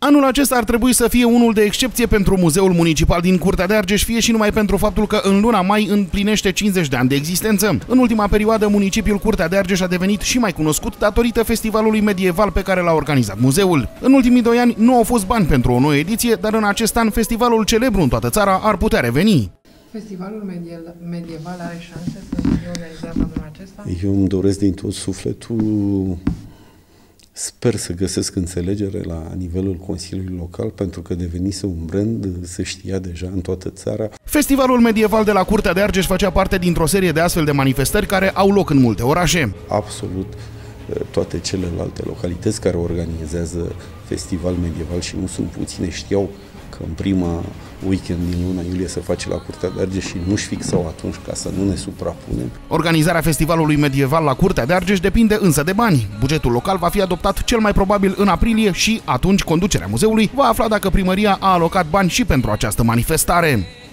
Anul acesta ar trebui să fie unul de excepție pentru Muzeul Municipal din Curtea de Argeș, fie și numai pentru faptul că în luna mai împlinește 50 de ani de existență. În ultima perioadă, municipiul Curtea de Argeș a devenit și mai cunoscut datorită festivalului medieval pe care l-a organizat muzeul. În ultimii 2 ani nu au fost bani pentru o nouă ediție, dar în acest an festivalul celebru în toată țara ar putea reveni. Festivalul medieval are șanse să fie organizat anul acesta? Eu îmi doresc din tot sufletul, sper să găsesc înțelegere la nivelul Consiliului Local, pentru că devenise un brand, se știa deja în toată țara. Festivalul medieval de la Curtea de Argeș făcea parte dintr-o serie de astfel de manifestări care au loc în multe orașe. Absolut toate celelalte localități care organizează festival medieval, și nu sunt puține, știau că în prima weekend din luna iulie se face la Curtea de Argeș și nu-și fixau atunci ca să nu ne suprapunem. Organizarea festivalului medieval la Curtea de Argeș depinde însă de bani. Bugetul local va fi adoptat cel mai probabil în aprilie și atunci conducerea muzeului va afla dacă primăria a alocat bani și pentru această manifestare.